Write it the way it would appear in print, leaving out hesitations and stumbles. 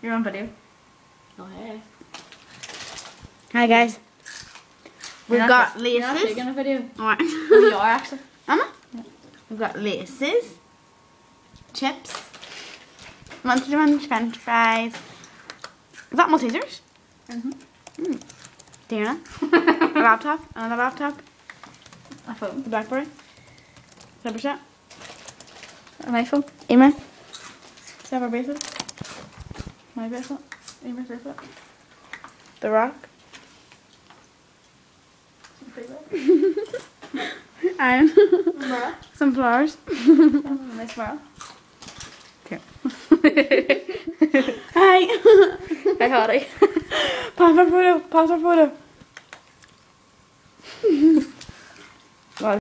You're on video. Oh, hey. Hi guys. We've got You're not laces. taking a video. Alright. Oh, you are actually. Emma? We've got laces. Chips. Munchie Munch, French fries. Is that Maltesers? Mm-hmm. Dana. A laptop. Another laptop. A phone. A Blackberry. Cybershot. An iPhone. Ema. Several bracelet. My bracelet. Ema's bracelet. The Rock. Iron. Some flowers. Nice smile. Here. Hi. Hi, Hardy. Pause our photo. Pause our photo.